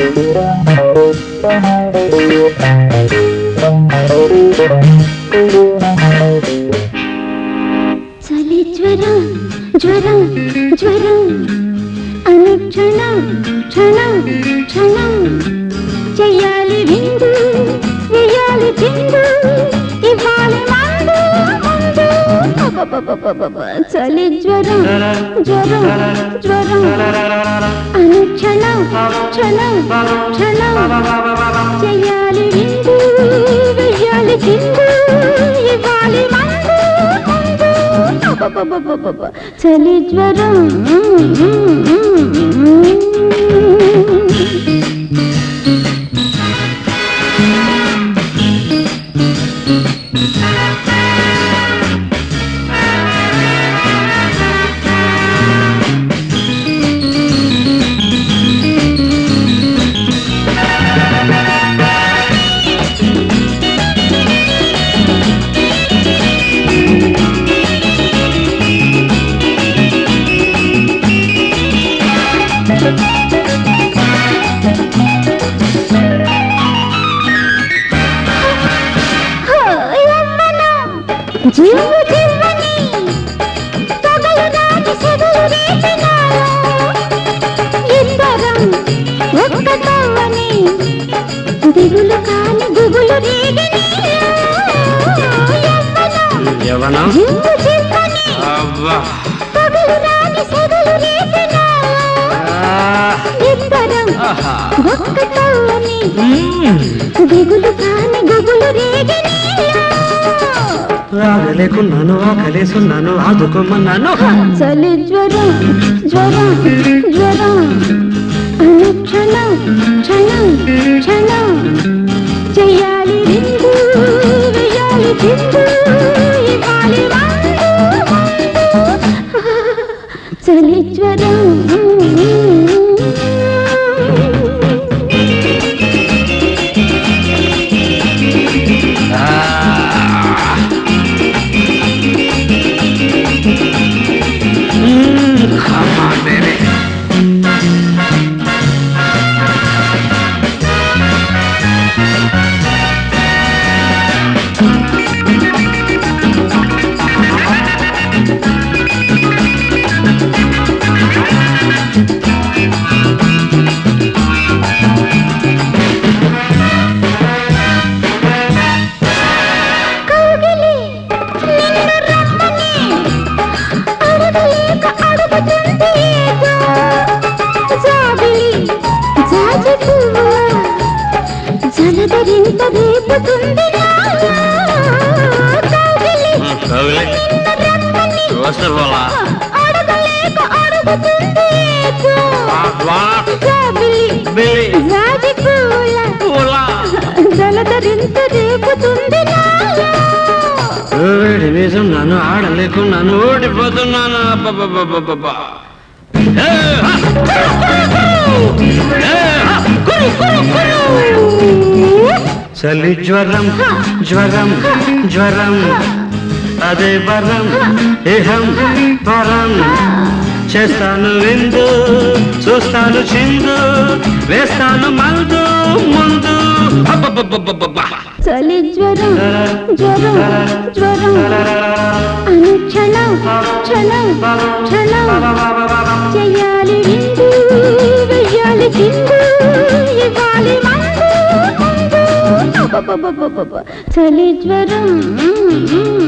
చలి జ్వరం జ్వరం జ్వరం అనుక్షణం క్షణం క్షణం చెయ్యాలి విందు వెయ్యాలి చిందు ఇవ్వాలి మందు మందు చలి జ్వరం జ్వరం జ్వరం అనుక్షణం క్షణం క్షణం చెయ్యాలి విందు వెయ్యాలి చిందు ఇవ్వాలి మందు మందు చలి జ్వరం జీవు జీవని పగలు నాటి సెగలు రేపినాయో ఇద్దరం ఒక్కటవ్వని దిగులు కాని గుగులు రేగినాయో యవ్వనం జీవు జీవని పగలు నాటి సెగలు రేపినాయో ఇద్దరం ఒక్కటవ్వని దిగులు కాని గుగులు రేగినాయో రాగలేకున్నాను ఆకలేసున్నాను ఆదుకోమన్నాను చలి జ్వరం జ్వరం జ్వరం అనుక్షణం క్షణం క్షణం చెయ్యాలి విందు వెయ్యాలి చిందు ఇవ్వాలి మందు చలి జ్వరం Come on, baby. జలధరింత రేపుతుంది అడగలేక అడుగుతుంది జలధరింత రేపుతుంది వేడి వేసున్నాను ఆడలేకున్నాను ఓడిపోతున్నాను అబ్బబ్బబ్బబ్బబ్బా చలి జ్వరం జ్వరం జ్వరం అదే వరం ఇహం పరం చేస్తాను విందు చూస్తాను చిందు వేస్తాను మందు ముందు చలి జ్వరం జ్వరం జ్వరం అనుక్షణం క్షణం క్షణం చెయ్యాలి విందు వెయ్యాలి చిందు ఇవ్వాలి మందు మందు చలి జ్వరం